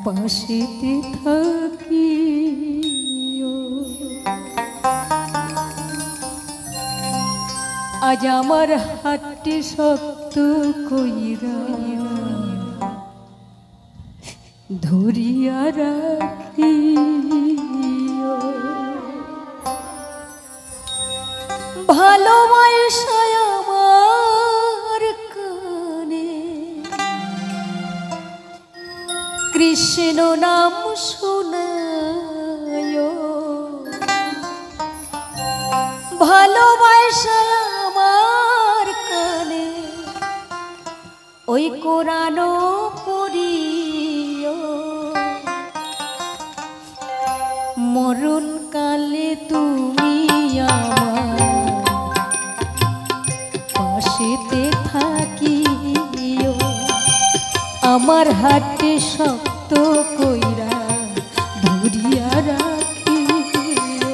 পাশেতে থাকি আজ আমার হাতটি শক্ত কইরা ধরিয়া রাখি ভালোবাসায় আমার কানে কৃষ্ণ নাম শোনায় ভালোবাসায় আমার কানে ওই কোরআন পড়িও মরণ কালে তুমি আমার পাশেতে থাকিও আমার হাতে শক্ত কইরা ধরিয়া রাখিও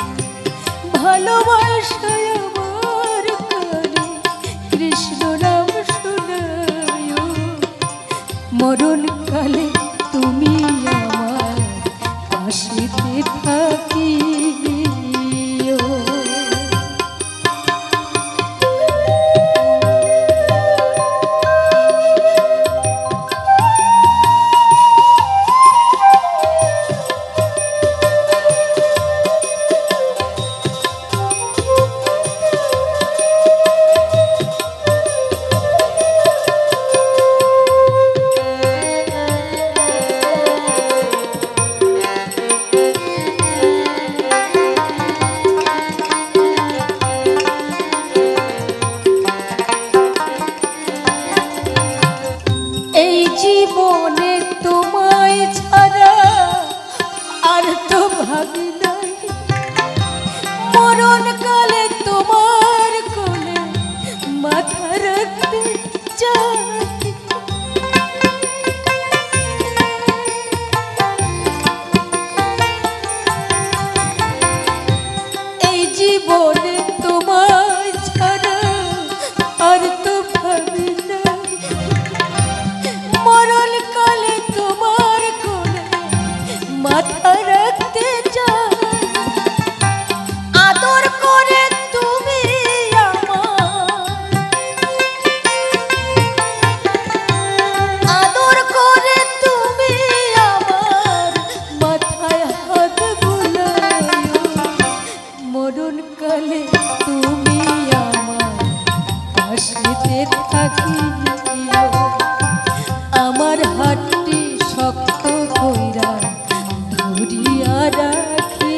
ভালোবাসায় আমার কানে কৃষ্ণ নাম শোনায় মরণ কালে তুমি আমার পাশেতে থাকিও জীবনে তোমায় ছাড়া আর তো ভাবি নাই মরণ কালে তোমার কোলে মাথা রাখতে চাই এই জীবনে তোমায় ছাড়া আর তো ভাবি নাই মরণ কালে তোমার কোলে মাথা রাখতে চাই আদর করে তুমি আদর করে তুমি আমার মাথায় হাত বুলাইও মরণ কালে তুমি আমার পাশেতে থাকিও আমার হাতটি শক্ত কইরা ধরিয়া রাখি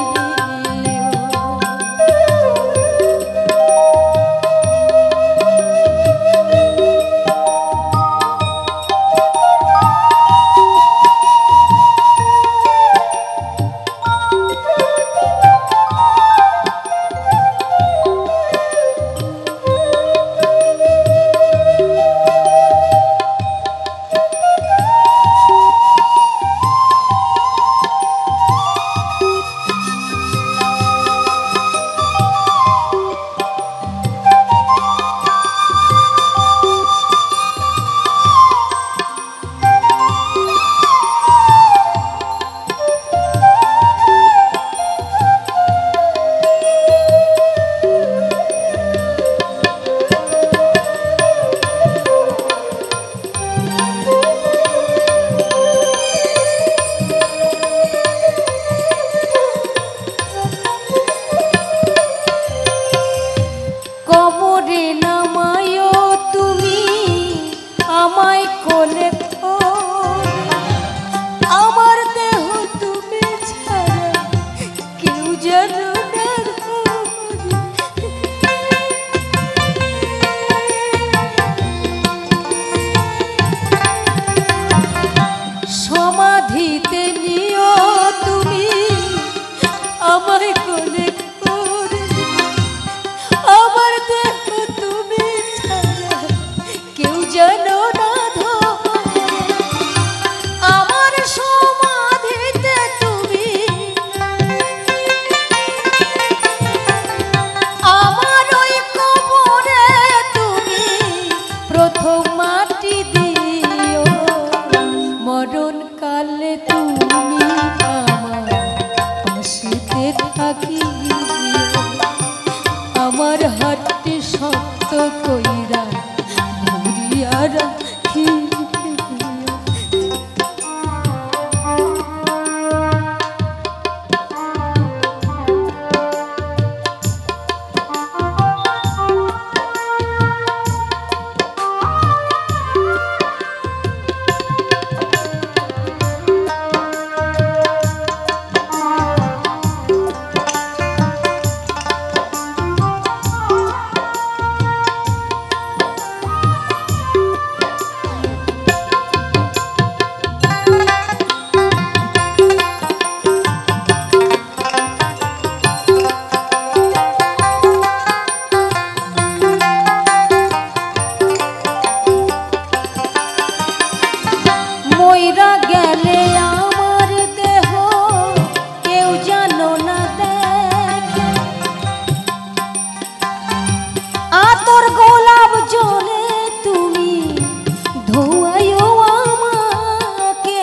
সমাধিতে নিও তুমি আমায় কোলে করে আমার দেহ তুমি ছাড়া কেউ যেন না ধরে আমার সমাধিতে তুমি আমার ওই কবরে তুমি প্রথম মাটি দিও মরণ মইরা গেলে আমার দেহ কেউ জানো না দেখে, আতর গোলাপ জলে তুমি ধোয়াইও আমাকে।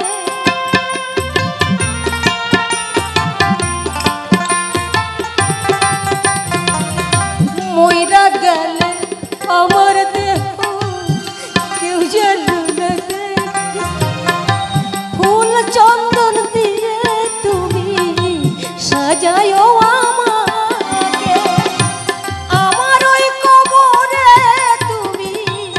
মইরা গেলে আমার দেহ কেউ জানো না দেখে, ফুল চন্দন দিয়ে তুমি সাজাইও আমাকে। আমার ওই কবরে তুমি,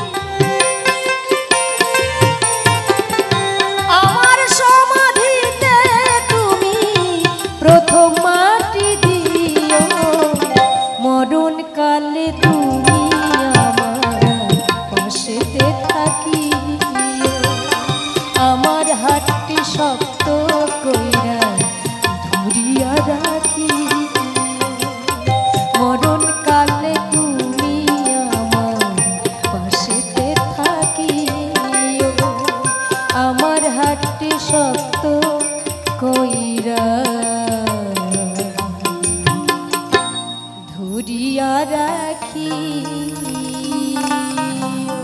আমার সমাধিতে তুমি প্রথম মাটি দিও। মরণ কালে তুমি আমার পাশেতে থাকিও, আমার হাতটি শক্ত কইরা ধরিয়া রাখি। মরণ কালে তুমি আমার পাশেতে থাকিও, আমার হাতটি শক্ত কইরা ধরিয়া রাখি।